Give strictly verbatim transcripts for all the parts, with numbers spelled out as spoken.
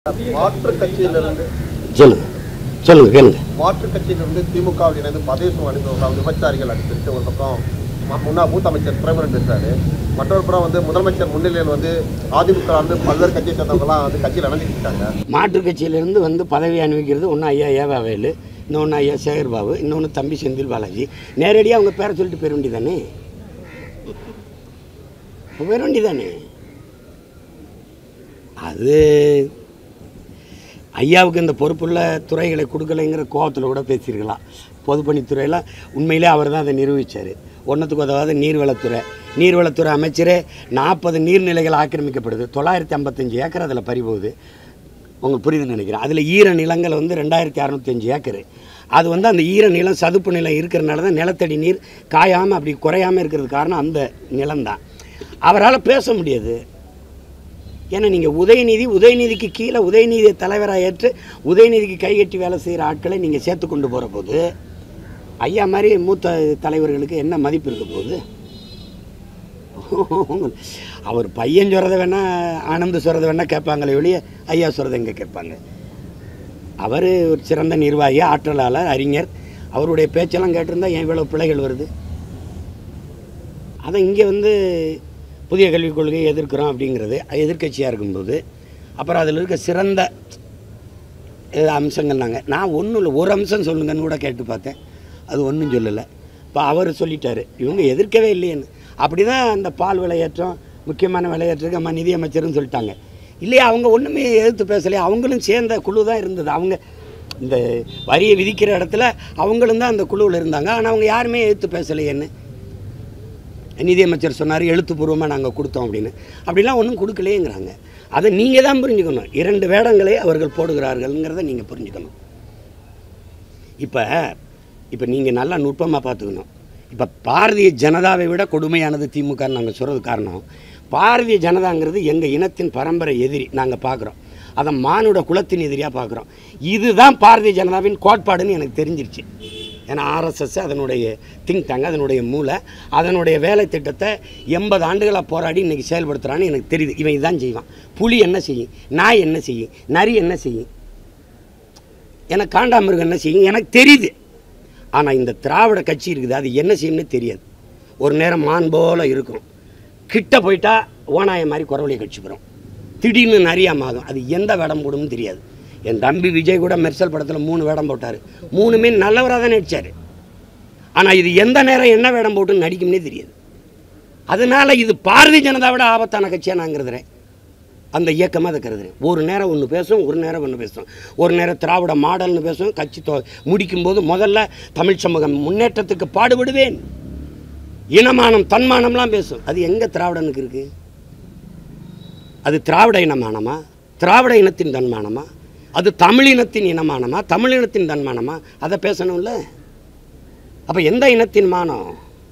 மாற்று கட்சியிலிருந்து சொல்லுங்க சொல்லுங்க கேளுங்க. மாற்று கட்சியிலிருந்து திமுகவில் இணைந்து பதவி அணிந்தவர்கள் விபச்சாரிகள் அடிச்சிட்டு ஒரு பக்கம் முன்னாள் மூத்த அமைச்சர் பிரேமரன் பேசுறாரு. மற்றொரு புறம் வந்து முதலமைச்சர் முன்னிலையில் வந்து அதிமுக வந்து பல்வேறு கட்சியை சேர்ந்தவங்கலாம் வந்து கட்சியில் இணைஞ்சிட்டு இருக்காங்க. மாற்று கட்சியிலிருந்து வந்து பதவி அனுபவிக்கிறது ஒன்று ஐயா ஏவாவேலு, இன்னொன்று ஐயா சேகர்பாபு, இன்னொன்று தம்பி செந்தில் பாலாஜி. நேரடியாக அவங்க பேரை சொல்லிட்டு போயிட வேண்டியதானே போயிட வேண்டியதானே அது ஐயாவுக்கு இந்த பொறுப்புள்ள துறைகளை கொடுக்கலைங்கிற கோபத்தில் கூட பேசியிருக்கலாம். பொதுப்பணித்துறையில் உண்மையிலே அவர் தான் அதை நிரூபித்தார். ஒன்றுத்துக்கு உதவாத நீர்வளத்துறை நீர்வளத்துறை அமைச்சரே நாற்பது நீர்நிலைகள் ஆக்கிரமிக்கப்படுது, தொள்ளாயிரத்தி ஐம்பத்தஞ்சு ஏக்கர் அதில் பறிபோகுது. உங்களுக்கு புரியுதுன்னு நினைக்கிறேன். அதில் ஈர நிலங்கள் வந்து ரெண்டாயிரத்தி அறநூற்றி அஞ்சு ஏக்கர். அது வந்து அந்த ஈர நிலம் சதுப்பு நிலம் இருக்கிறனால தான் நிலத்தடி நீர் காயாமல் அப்படி குறையாமல் இருக்கிறது காரணம் அந்த நிலம்தான். அவரால் பேச முடியாது. ஏன்னா நீங்கள் உதயநிதி உதயநிதிக்கு கீழே உதயநிதியை தலைவராக ஏற்று உதயநிதிக்கு கைகட்டி வேலை செய்கிற ஆட்களை நீங்கள் சேர்த்து கொண்டு போகிற போது ஐயா மாதிரி மூத்த தலைவர்களுக்கு என்ன மதிப்பு இருக்க போகுது? அவர் பையன் சொல்கிறத வேணால் ஆனந்த் சொல்கிறத வேணால் கேட்பாங்களே வெளியே ஐயா சொல்கிறத எங்கே கேட்பாங்க? அவர் ஒரு சிறந்த நிர்வாகி, ஆற்றலாளர், அறிஞர். அவருடைய பேச்செல்லாம் கேட்டிருந்தா ஏன் இவ்வளோ பிள்ளைகள் வருது? அதை இங்கே வந்து புதிய கல்விக் கொள்கையை எதிர்க்கிறோம் அப்படிங்கிறது எதிர்கட்சியாக இருக்கும்போது அப்புறம் அதில் இருக்க சிறந்த அம்சங்கள் நாங்கள் நான் ஒன்றும் இல்லை ஒரு அம்சம் சொல்லுங்கன்னு கூட கேட்டு பார்த்தேன். அது ஒன்றும் சொல்லலை. இப்போ அவர் சொல்லிட்டார் இவங்க எதிர்க்கவே இல்லையேன்னு. அப்படி தான் அந்த பால் விலையேற்றம் முக்கியமான விலையேற்றத்துக்கு அம்மா நிதியமைச்சர்னு சொல்லிட்டாங்க. இல்லையா அவங்க ஒன்றுமே எதிர்த்து பேசலையே. அவங்களும் சேர்ந்த குழு தான் இருந்தது. அவங்க இந்த வரியை விதிக்கிற இடத்துல அவங்களும் தான் அந்த குழுவில் இருந்தாங்க. ஆனால் அவங்க யாருமே எதிர்த்து பேசலையேன்னு நிதியமைச்சர் சொன்னார். எழுத்துப்பூர்வமாக நாங்கள் கொடுத்தோம் அப்படின்னு. அப்படிலாம் ஒன்றும் கொடுக்கலையேங்கிறாங்க. அதை நீங்கள் தான் புரிஞ்சுக்கணும். இரண்டு வேடங்களை அவர்கள் போடுகிறார்கள்ங்கிறத நீங்கள் புரிஞ்சுக்கணும். இப்போ இப்போ நீங்கள் நல்லா நுட்பமாக பார்த்துக்கணும். இப்போ பாரதிய ஜனதாவை விட கொடுமையானது திமுகன்னு நாங்கள் சொல்கிறது காரணம், பாரதிய ஜனதாங்கிறது எங்கள் இனத்தின் பரம்பரை எதிரி நாங்கள் பார்க்குறோம். அதை மானுட குலத்தின் எதிரியாக பார்க்குறோம். இதுதான் பாரதிய ஜனதாவின் கோட்பாடுன்னு எனக்கு தெரிஞ்சிருச்சு. ஏன்னா ஆர்எஸ்எஸ் அதனுடைய திங்க் டேங்க், அதனுடைய மூளை, அதனுடைய வேலை திட்டத்தை எண்பது ஆண்டுகளாக போராடி இன்றைக்கி செயல்படுத்துகிறான்னு எனக்கு தெரியுது. இவன் இதுதான் செய்வான். புலி என்ன செய்யும், நாய் என்ன செய்யும், நரி என்ன செய்யும், எனக்கு காண்டாமிருகம் என்ன செய்யும் எனக்கு தெரியுது. ஆனால் இந்த திராவிட கட்சி இருக்குது, அது என்ன செய்யும்னு தெரியாது. ஒரு நேரம் மான் போல் இருக்கும், கிட்ட போயிட்டா ஓனாய மாதிரி குறவழியை கட்சி போகிறோம், திடீர்னு நிறையா மாதம் அது எந்த வேடம் போடும்னு தெரியாது. என் தம்பி விஜய் கூட மெர்சல் படத்தில் மூணு வேடம் போட்டார். மூணுமே நல்லவராக தான் நடித்தார். ஆனால் இது எந்த நேரம் என்ன வேடம் போட்டுன்னு நடிக்கும்னே தெரியாது. அதனால் இது பாரதிய ஜனதாவோட ஆபத்தான கட்சியாக நான் கருதுறேன். அந்த இயக்கமாக அதை கருதுறேன். ஒரு நேரம் ஒன்று பேசும், ஒரு நேரம் ஒன்று பேசும், ஒரு நேரம் திராவிட மாடல்னு பேசும். கட்சி தொ முடிக்கும்போது முதல்ல தமிழ் சமூகம் முன்னேற்றத்துக்கு பாடுபடுவேன், இனமானம் தன்மானம்லாம் பேசும். அது எங்கே திராவிடனுக்கு இருக்குது? அது திராவிட இனமானமா, திராவிட இனத்தின் தன்மானமா, அது தமிழினத்தின் இனமானமா, தமிழினத்தின் தன்மானமா? அதை பேசணும்ல. அப்போ எந்த இனத்தின் மானம்?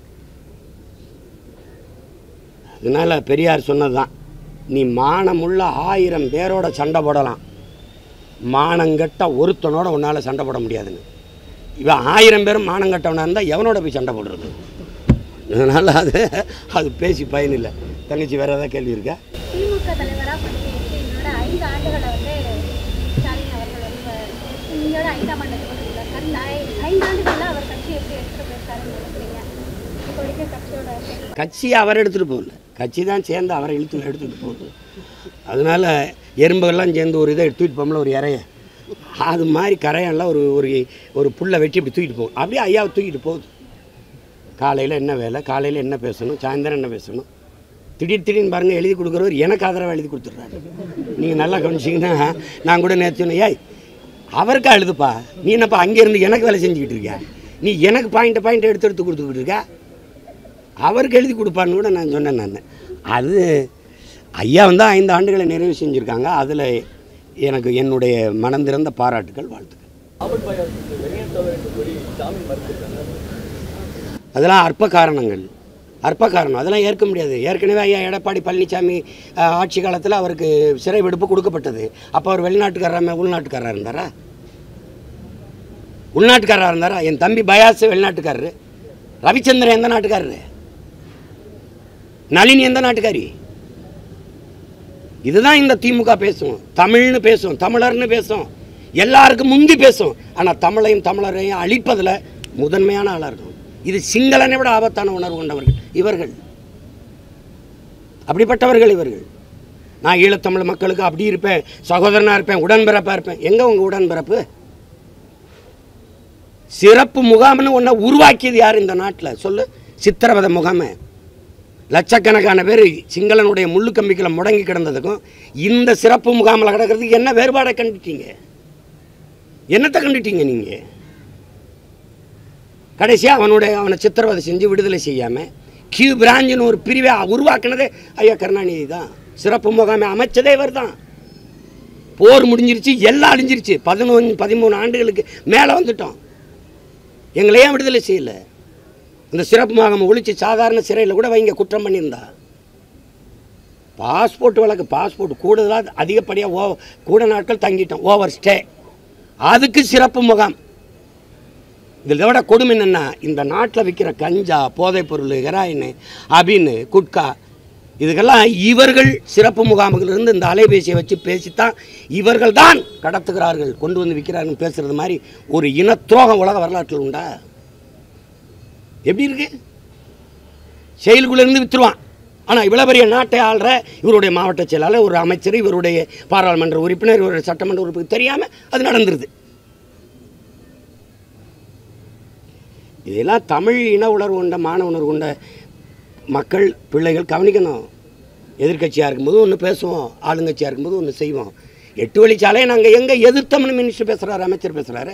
அதனால் பெரியார் சொன்னது தான், நீ மானமுள்ள ஆயிரம் பேரோட சண்டை போடலாம், மானங்கட்ட ஒருத்தனோட உன்னால் சண்டை போட முடியாதுன்னு. இவன் ஆயிரம் பேரும் மானங்கட்டவனாக இருந்தால் எவனோட போய் சண்டை போடுறது? அதனால் அது அது பேசி பயனில்லை. தங்கச்சி வேறு ஏதாவது கேள்வி இருக்கா? திமுக தலைவராக பதவியேற்று என்னோட ஐந்து ஆண்டுகளை வந்து ஸ்டாலின் அவர்கள் வந்து என்னோட ஐந்தாம் ஆண்டு அந்த ஐந்து ஆண்டுகளில் அவர் கட்சி எப்படி எடுத்துகிட்டு போயிருக்காருன்னு நினைக்கிறீங்க? இப்போ வரைக்கும் கட்சியோட கட்சியை அவர் எடுத்துகிட்டு போகல, கட்சி தான் சேர்ந்து அவரை இழுத்து எடுத்துகிட்டு போகுது. அதனால் எறும்புகள்லாம் சேர்ந்து ஒரு இதை தூக்கிட்டு போகல, ஒரு இறைய அது மாதிரி கரையெல்லாம் ஒரு ஒரு ஒரு புல்லை வெட்டி இப்படி தூக்கிட்டு போகும். அப்படியே ஐயாவை தூக்கிட்டு போகுது. காலையில் என்ன வேலை, காலையில் என்ன பேசணும், சாயந்தரம் என்ன பேசணும், திடீர் திடீர்னு பாருங்கள் எழுதி கொடுக்குறவர் எனக்கு ஆதரவாக எழுதி கொடுத்துட்றாரு. நீங்கள் நல்லா கவனிச்சிங்கன்னா நான் கூட நேற்று சொன்னேன், ஏய் அவருக்கா எழுதுப்பா, நீ என்னப்பா அங்கேருந்து எனக்கு வேலை செஞ்சுக்கிட்டு இருக்க, நீ எனக்கு பாயிண்ட்டை பாயிண்ட் எடுத்து எடுத்து கொடுத்துக்கிட்டு இருக்க, அவருக்கு எழுதி கொடுப்பான்னு கூட நான் சொன்னேன். நான் அது ஐயா வந்து ஐந்து ஆண்டுகளை நிறைவு செஞ்சுருக்காங்க. அதில் எனக்கு என்னுடைய மனம் திறந்த பாராட்டுகள், வாழ்த்துக்கள். அதெல்லாம் அற்ப காரணங்கள், அற்ப காரணம், அதெல்லாம் ஏற்க முடியாது. ஏற்கனவே ஐயா எடப்பாடி பழனிசாமி ஆட்சி காலத்தில் அவருக்கு சிறை விடுப்பு கொடுக்கப்பட்டது. அப்போ அவர் வெளிநாட்டுக்காரராக உள்நாட்டுக்காரராக இருந்தாரா? உள்நாட்டுக்காரராக இருந்தாரா? என் தம்பி பயாஸ் வெளிநாட்டுக்காரரு, ரவிச்சந்திரன் எந்த நாட்டுக்காரரு, நளினி எந்த நாட்டுக்காரி? இதுதான் இந்த திமுக பேசும். தமிழ்னு பேசும், தமிழர்னு பேசும், எல்லாருக்கும் முந்தி பேசும். ஆனால் தமிழையும் தமிழரையும் அழிப்பதில் முதன்மையான ஆளாக இருக்கும். இது சிங்களனை விட ஆபத்தான உணர்வு கொண்டவர்கள் இவர்கள். அப்படிப்பட்டவர்கள் இவர்கள். நான் ஈழத்தமிழ் மக்களுக்கு அப்படி இருப்பேன், சகோதரனாக இருப்பேன், உடன்பிறப்பாக இருப்பேன். எங்கே உங்கள் உடன்பிறப்பு? சிறப்பு முகாம்னு ஒன்றை உருவாக்கியது யார் இந்த நாட்டில் சொல்லு? சித்திரவதை முகாமை. லட்சக்கணக்கான பேர் சிங்களனுடைய முள்ளு கம்பிகளை முடங்கி கிடந்ததுக்கும் இந்த சிறப்பு முகாமில் கிடக்கிறதுக்கு என்ன வேறுபாடை கண்டுட்டீங்க? என்னத்தை கண்டுட்டீங்க நீங்கள்? கடைசியாக அவனுடைய அவனை சித்திரவதை செஞ்சு விடுதலை செய்யாமல் கியூ பிராஞ்சின்னு ஒரு பிரிவை உருவாக்குனதே ஐயா கருணாநிதி தான். சிறப்பு முகாமை அமைச்சதே இவர் தான். போர் முடிஞ்சிருச்சு, எல்லாம் அழிஞ்சிருச்சு. பதினொன்று பதிமூணு ஆண்டுகளுக்கு மேலே வந்துட்டோம். எங்களையே விடுதலை செய்யலை. இந்த சிறப்பு முகாமை ஒழிச்சு சாதாரண சிறையில் கூட வைங்க குற்றம் பண்ணியிருந்தா. பாஸ்போர்ட் வழக்கு, பாஸ்போர்ட் கூடுதலாக அதிகப்படியாக ஓ கூட நாட்கள் தங்கிட்டோம், ஓவர் ஸ்டே. அதுக்கு சிறப்பு முகாம். இதில் விட கொடுமை என்னென்னா, இந்த நாட்டில் விற்கிற கஞ்சா, போதைப்பொருள், ஹெராயின், அபின், குட்கா, இதுக்கெல்லாம் இவர்கள் சிறப்பு முகாம்களிலிருந்து இந்த அலைபேசியை வச்சு பேசித்தான் இவர்கள் தான் கடத்துகிறார்கள், கொண்டு வந்து விற்கிறார்கள் பேசுகிறது மாதிரி ஒரு இனத்துரோகம் உலக வரலாற்றில் உண்டா? எப்படி இருக்கு? செயலுக்குள்ளேருந்து விற்றுருவான். ஆனால் இவ்வளோ பெரிய நாட்டை ஆள்ற இவருடைய மாவட்ட செயலாளர், ஒரு அமைச்சர், இவருடைய பாராளுமன்ற உறுப்பினர், இவருடைய சட்டமன்ற உறுப்பினர் தெரியாமல் அது நடந்துருது. இதெல்லாம் தமிழ் இன உணர்வு கொண்ட, மாணவ உணர்வு கொண்ட மக்கள், பிள்ளைகள் கவனிக்கணும். எதிர்கட்சியாக இருக்கும்போது ஒன்று பேசுவோம், ஆளுங்கட்சியாக இருக்கும்போது ஒன்று செய்வோம். எட்டு வழிச்சாலையை நாங்கள் எங்கே எதிர்த்தோம்னு மினிஸ்டர் பேசுகிறாரு, அமைச்சர் பேசுகிறாரு.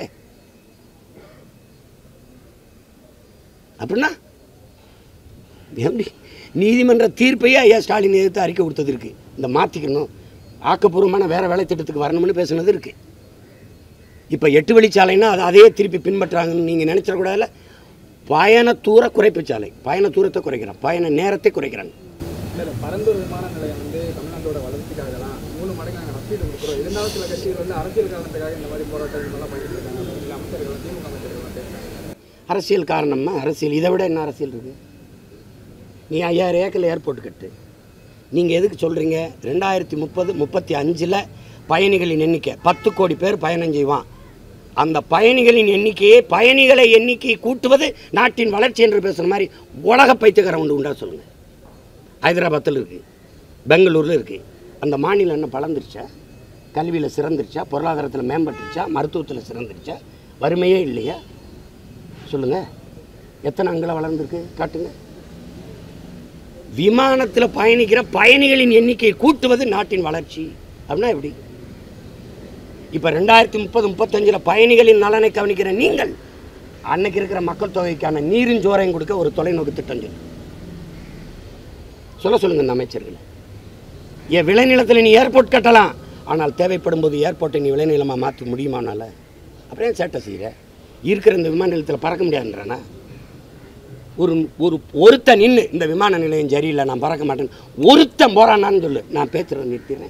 அப்படின்னா எப்படி? நீதிமன்ற தீர்ப்பையே ஐயா ஸ்டாலின் எதிர்த்து அறிக்கை கொடுத்தது இருக்குது. இந்த மாற்றிக்கணும், ஆக்கப்பூர்வமான வேறு வேலை திட்டத்துக்கு வரணும்னு பேசுனது இருக்குது. இப்போ எட்டு வழிச்சாலைன்னா அது அதையே திருப்பி பின்பற்றாங்கன்னு நீங்கள் நினச்சிடக்கூடாதுல்ல. பயண தூர குறைப்பு சாலை, பயண தூரத்தை குறைக்கிறான், பயண நேரத்தை குறைக்கிறாங்க. இல்லை, பரந்தூர் விமான நிலையம் வந்து தமிழ்நாட்டோட வளர்ச்சிக்காகலாம் மூணு மடங்கு நாங்கள் நஷ்டீடு கொடுக்குறோம். இருந்தாலும் சில கட்சிகள் வந்து அரசியல் காரணத்துக்காக இந்த மாதிரி போராட்டங்கள்லாம் பண்ணிட்டு இருக்காங்க. அமைச்சர்கள், திமுக அமைச்சர்கள் பேசுகிறாங்க. அரசியல் காரணமா? அரசியல் இதை விட என்ன அரசியல் இருக்குது? நீ ஐயாயிரம் ஏக்கரில் ஏர்போர்ட் கட்டு. நீங்கள் எதுக்கு சொல்கிறீங்க? ரெண்டாயிரத்தி முப்பது முப்பத்தி அஞ்சில் பயணிகளின் எண்ணிக்கை பத்து கோடி பேர் பயணம் செய்வான். அந்த பயணிகளின் எண்ணிக்கையை, பயணிகளை எண்ணிக்கையை கூட்டுவது நாட்டின் வளர்ச்சி என்று பேசுகிற மாதிரி உலக பைத்தியக்காரன் உண்டு உண்டா சொல்லுங்கள். ஹைதராபாத்தில் இருக்குது, பெங்களூரில் இருக்குது. அந்த மாநிலம் என்ன பலந்துருச்சா? கல்வியில் சிறந்துருச்சா? பொருளாதாரத்தில் மேம்பட்டுருச்சா? மருத்துவத்தில் சிறந்துருச்சா? வறுமையே இல்லையா? சொல்லுங்கள். எத்தனை அங்கெல்லாம் வளர்ந்துருக்கு காட்டுங்க. விமானத்தில் பயணிக்கிற பயணிகளின் எண்ணிக்கையை கூட்டுவது நாட்டின் வளர்ச்சி அப்படின்னா எப்படி? இப்போ ரெண்டாயிரத்தி முப்பது முப்பத்தஞ்சில் பயணிகளின் நலனை கவனிக்கிற நீங்கள் அன்னைக்கு இருக்கிற மக்கள் தொகைக்கான நீரின் ஜோரையும் கொடுக்க ஒரு தொலைநோக்கு திட்டம் சொல்லு சொல்ல சொல்லுங்க இந்த அமைச்சர்கள். என் விளைநிலத்தில் நீ ஏர்போர்ட் கட்டலாம், ஆனால் தேவைப்படும் போது ஏர்போர்ட்டை நீ விளைநிலமாக மாற்ற முடியுமானால அப்படியே சேட்டை செய்கிற. இருக்கிற இந்த விமான நிலையத்தில் பறக்க முடியாதுன்றானா? ஒரு ஒரு ஒருத்தன் நின்று இந்த விமான நிலையம் சரியில்லை, நான் பறக்க மாட்டேன், ஒருத்தன் போறானான்னு சொல்லு, நான் பேசுகிறேன், நிறுத்திடுறேன்.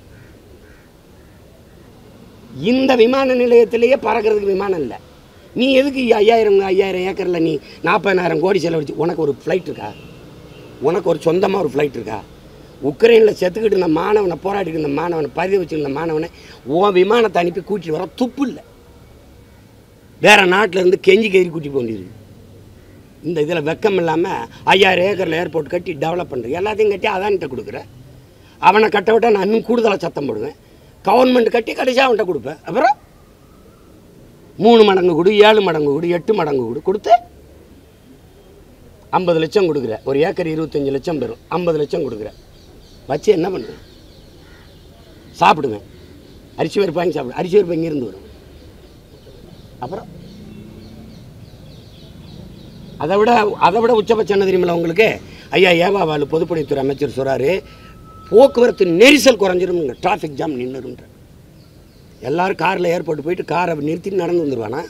இந்த விமான நிலையத்திலேயே பறக்கிறதுக்கு விமானம் இல்லை. நீ எதுக்கு ஐயாயிரம் ஐயாயிரம் ஏக்கரில் நீ நாற்பதாயிரம் கோடி செலவழிச்சு? உனக்கு ஒரு ஃப்ளைட் இருக்கா? உனக்கு ஒரு சொந்தமாக ஒரு ஃப்ளைட் இருக்கா? உக்ரைனில் செத்துக்கிட்டு இருந்த மாணவனை, போராடிட்டு இருந்த மாணவனை, பதிவு வச்சுருந்த மாணவனை உன் விமானத்தை அனுப்பி கூட்டிட்டு வர துப்பு இல்லை. வேறு நாட்டிலேருந்து கெஞ்சி கெஞ்சி கூட்டி போக வேண்டியது. இந்த இதில் வெக்கம் இல்லாமல் ஐயாயிரம் ஏக்கரில் ஏர்போர்ட் கட்டி டெவலப் பண்ணுறேன், எல்லாத்தையும் கட்டி அதான்கிட்ட கொடுக்குறேன். அவனை கட்ட விட்டால் நான் இன்னும் கூடுதலாக சத்தம் போடுவேன். கவர்மெண்ட் கட்டி கடைசியாக அவன்கிட்ட கொடுப்பேன். அப்புறம் மூணு மடங்கு கொடு, ஏழு மடங்கு கொடு, எட்டு மடங்கு கொடு, கொடுத்து ஐம்பது லட்சம் கொடுக்குற. ஒரு ஏக்கர் இருபத்தஞ்சி லட்சம் பெறும். ஐம்பது லட்சம் கொடுக்குற வச்சு என்ன பண்ணுவேன்? சாப்பிடுவேன். அரிசி பருப்பு வாங்கி சாப்பிடுவேன். அரிசி பருப்பு இங்கேருந்து வரும். அப்புறம் அதை விட அதை விட உச்சபட்சம் என்ன தெரியுமில்ல உங்களுக்கு? ஐயா ஏவாவாலு பொதுப்பணித்துறை அமைச்சர் சொல்கிறாரு, போக்குவரத்து நெரிசல் குறைஞ்சிரும், டிராஃபிக் ஜாம் நின்றுன்ற. எல்லோரும் காரில் ஏர்போர்ட் போயிட்டு காரை நிறுத்திட்டு நடந்து வந்துடுவானா?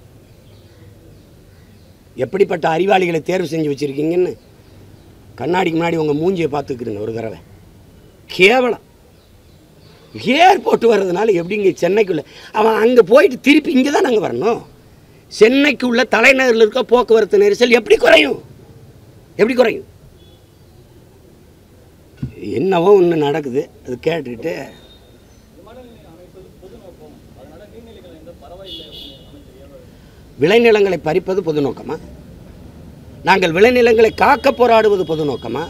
எப்படிப்பட்ட அறிவாளிகளை தேர்வு செஞ்சு வச்சுருக்கீங்கன்னு கண்ணாடிக்கு முன்னாடி உங்கள் மூஞ்சியை பார்த்துக்கிறீங்க ஒரு தடவை. கேவலம். ஏர்போர்ட் வர்றதுனால எப்படிங்க சென்னைக்குள்ளே அவன் அங்கே போயிட்டு திருப்பி இங்கே தான் நாங்கள் வரணும். சென்னைக்கு உள்ள தலைநகரில் இருக்க போக்குவரத்து நெரிசல் எப்படி குறையும்? எப்படி குறையும்? என்னவோ ஒன்று நடக்குது, அது கேட்டுக்கிட்டு விளைநிலங்களை பறிப்பது பொது நோக்கமா? நாங்கள் விளைநிலங்களை காக்க போராடுவது பொது நோக்கமா?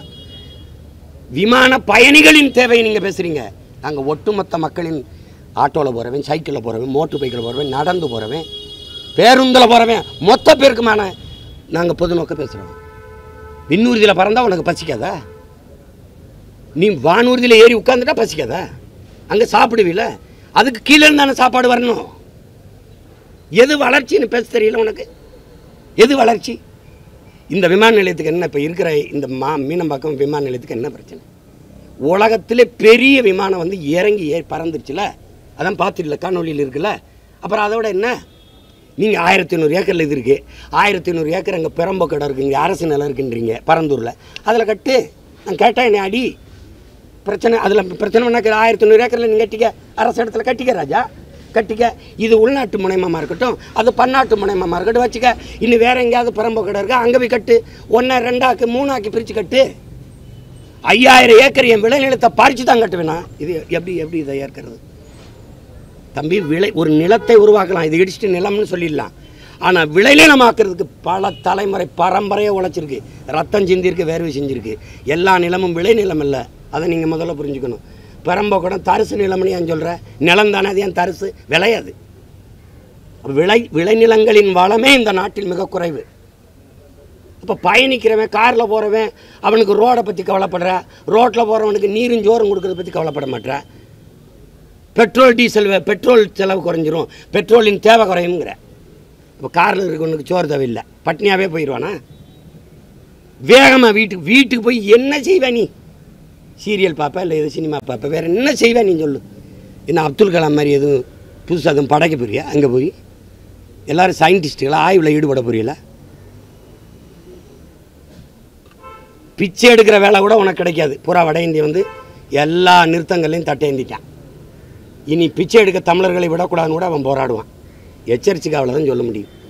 விமான பயணிகளின் தேவையை நீங்கள் பேசுகிறீங்க. நாங்கள் ஒட்டுமொத்த மக்களின் ஆட்டோவில் போகிறவன், சைக்கிளில் போகிறவன், மோட்டர் பைக்கில் போகிறவன், நடந்து போகிறவன், பேருந்தில் போகிறவன், மொத்த பேருக்குமான நாங்கள் பொது நோக்கம் பேசுகிறோம். விண்ணூர்தியில் பறந்தால் உனக்கு பசிக்காதா? நீ வானூர்தியில் ஏறி உட்காந்துட்டா பசிக்காதா? அங்கே சாப்பிடுவீல, அதுக்கு கீழே இருந்தானே சாப்பாடு வரணும். எது வளர்ச்சின்னு பேச தெரியல உனக்கு? எது வளர்ச்சி? இந்த விமான நிலையத்துக்கு என்ன இப்போ இருக்கிற இந்த மா மீனம்பாக்கம் விமான நிலையத்துக்கு என்ன பிரச்சனை? உலகத்திலே பெரிய விமானம் வந்து இறங்கி ஏறி பறந்துருச்சுல, அதான் பார்த்துடல, காணொலியில் இருக்குல்ல. அப்புறம் அதோட என்ன? நீங்கள் ஆயிரத்தி ஐநூறு ஏக்கரில் இது இருக்குது, ஆயிரத்தி ஐநூறு ஏக்கர் அங்கே பெரம்பு கடை இருக்குங்க, அரசு நிலம் இருக்குன்றீங்க பரந்தூரில், அதில் கட்டு. நான் கேட்டேன் என்ன அடி பிரச்சனை? அதில் பிரச்சனை பண்ணாக்க ஆயிரத்தி ஐநூறு ஏக்கரில் நீங்கள் கட்டிக்க, அரசு இடத்துல கட்டிக்க ராஜா, கட்டிக்க. இது உள்நாட்டு முனையமாக இருக்கட்டும், அது பன்னாட்டு முனையமாக இருக்கட்டும், வச்சுக்க. இன்னும் வேறு எங்கேயாவது பெரம்பு கடை இருக்கா, அங்கே போய் கட்டு. ஒன்றா ரெண்டாக்கு மூணாக்கி பிரித்து கட்டு. ஐயாயிரம் ஏக்கர் என் விளைநிலத்தை பறித்து தான் கட்டுவேண்ணா. இது எப்படி எப்படி இதை ஏற்கிறது தம்பி? விளை ஒரு நிலத்தை உருவாக்கலாம், இது இடிச்சிட்டு நிலம்னு சொல்லிடலாம். ஆனால் விளைநிலமாக்குறதுக்கு பல தலைமுறை பரம்பரையாக உழைச்சிருக்கு, ரத்தம் சிந்திருக்கு, வேர்வை செஞ்சுருக்கு. எல்லா நிலமும் விளைநிலம் இல்லை, அதை நீங்கள் முதல்ல புரிஞ்சுக்கணும். பெரம்போ கூட தரிசு நிலம்னு ஏன் சொல்கிற? நிலம் தானே, அது ஏன் தரிசு? விளையாது. விளை விளைநிலங்களின் வளமே இந்த நாட்டில் மிக குறைவு. இப்போ பயணிக்கிறவன், காரில் போகிறவன், அவனுக்கு ரோடை பற்றி கவலைப்படுற, ரோட்டில் போகிறவனுக்கு நீரும் ஜோறும் கொடுக்கறத பற்றி கவலைப்பட மாட்டேற. பெட்ரோல் டீசல் பெட்ரோல் செலவு குறைஞ்சிரும், பெட்ரோலின் தேவை குறையுங்கிற. இப்போ காரில் இருக்கவனுக்கு சோறு தேவையில்லை, பட்னியாகவே போயிடுவானா? வேகமாக வீட்டுக்கு வீட்டுக்கு போய் என்ன செய்வேன் நீ? சீரியல் பார்ப்பேன், இல்லை எது சினிமா பார்ப்பேன், வேறு என்ன செய்வேன் நீ சொல்லு? என்ன அப்துல் கலாம் மாதிரி எதுவும் புதுசாக எதுவும் படைக்க போறியா? அங்கே போய் எல்லோரும் சயின்டிஸ்ட்டுகளாக ஆய்வில் ஈடுபட புரியல. பிச்சை எடுக்கிற வேலை கூட உனக்கு கிடைக்காது. பூரா வட இந்தியா வந்து எல்லா நிறுத்தங்களையும் தட்டேந்திட்டான். இனி பிச்சை எடுக்க தமிழர்களை விடக்கூடாதுன்னு கூட அவன் போராடுவான். எச்சரிச்சுக்கு அவ்வளோதான் சொல்ல முடியும்.